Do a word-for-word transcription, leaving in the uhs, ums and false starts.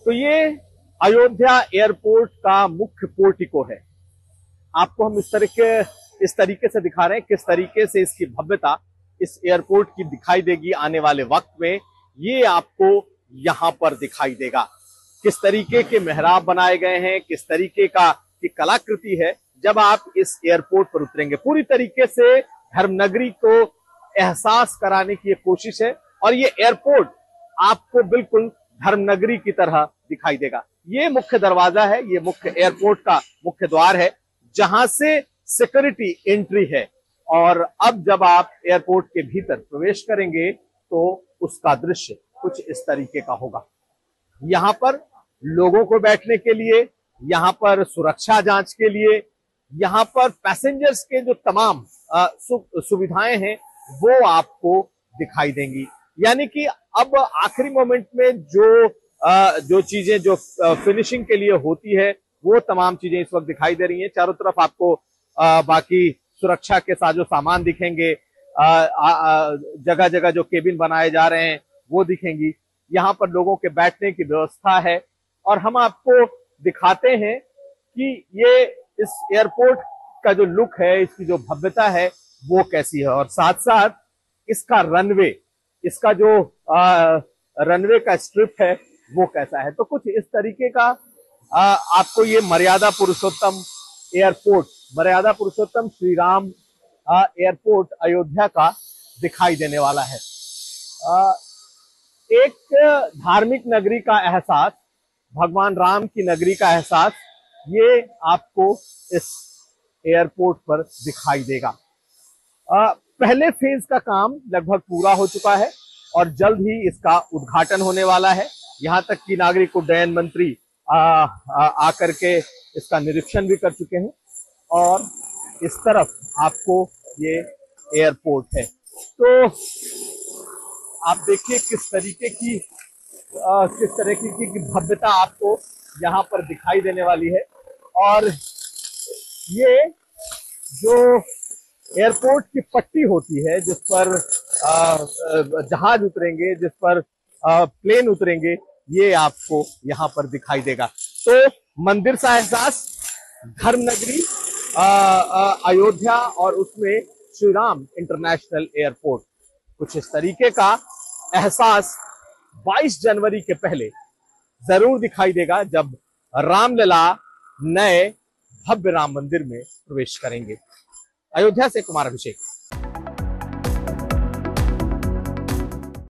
तो ये अयोध्या एयरपोर्ट का मुख्य पोर्टिको है। आपको हम इस तरीके इस तरीके से दिखा रहे हैं किस तरीके से इसकी भव्यता इस एयरपोर्ट की दिखाई देगी आने वाले वक्त में। ये आपको यहां पर दिखाई देगा किस तरीके के मेहराब बनाए गए हैं, किस तरीके का की कलाकृति है। जब आप इस एयरपोर्ट पर उतरेंगे, पूरी तरीके से धर्मनगरी को एहसास कराने की कोशिश है और ये एयरपोर्ट आपको बिल्कुल धर्मनगरी की तरह दिखाई देगा। ये मुख्य दरवाजा है, ये मुख्य एयरपोर्ट का मुख्य द्वार है जहां से सिक्योरिटी एंट्री है। और अब जब आप एयरपोर्ट के भीतर प्रवेश करेंगे तो उसका दृश्य कुछ इस तरीके का होगा। यहां पर लोगों को बैठने के लिए, यहां पर सुरक्षा जांच के लिए, यहां पर पैसेंजर्स के जो तमाम सु, सुविधाएं हैं वो आपको दिखाई देंगी। यानी कि अब आखिरी मोमेंट में जो आ, जो चीजें जो फिनिशिंग के लिए होती है वो तमाम चीजें इस वक्त दिखाई दे रही हैं। चारों तरफ आपको आ, बाकी सुरक्षा के साजो सामान दिखेंगे, जगह जगह जो केबिन बनाए जा रहे हैं वो दिखेंगी। यहाँ पर लोगों के बैठने की व्यवस्था है और हम आपको दिखाते हैं कि ये इस एयरपोर्ट का जो लुक है, इसकी जो भव्यता है वो कैसी है और साथ साथ इसका रनवे, इसका जो आ, रनवे का स्ट्रिप है वो कैसा है। तो कुछ इस तरीके का आ, आपको ये मर्यादा पुरुषोत्तम एयरपोर्ट, मर्यादा पुरुषोत्तम श्री राम एयरपोर्ट अयोध्या का दिखाई देने वाला है। आ, एक धार्मिक नगरी का एहसास, भगवान राम की नगरी का एहसास ये आपको इस एयरपोर्ट पर दिखाई देगा। आ, पहले फेज का काम लगभग पूरा हो चुका है और जल्द ही इसका उद्घाटन होने वाला है। यहां तक कि नागरिक उड्डयन मंत्री आ, आ, आकर के इसका निरीक्षण भी कर चुके हैं और इस तरफ आपको ये एयरपोर्ट है। तो आप देखिए किस तरीके की आ, किस तरीके की, की भव्यता आपको यहाँ पर दिखाई देने वाली है। और ये जो एयरपोर्ट की पट्टी होती है जिस पर जहाज उतरेंगे, जिस पर आ, प्लेन उतरेंगे, ये आपको यहाँ पर दिखाई देगा। तो मंदिर सा एहसास, धर्मनगरी अयोध्या और उसमें श्री राम इंटरनेशनल एयरपोर्ट, कुछ इस तरीके का एहसास बाईस जनवरी के पहले जरूर दिखाई देगा जब रामलला नए भव्य राम मंदिर में प्रवेश करेंगे। अयोध्या से कुमार अभिषेक।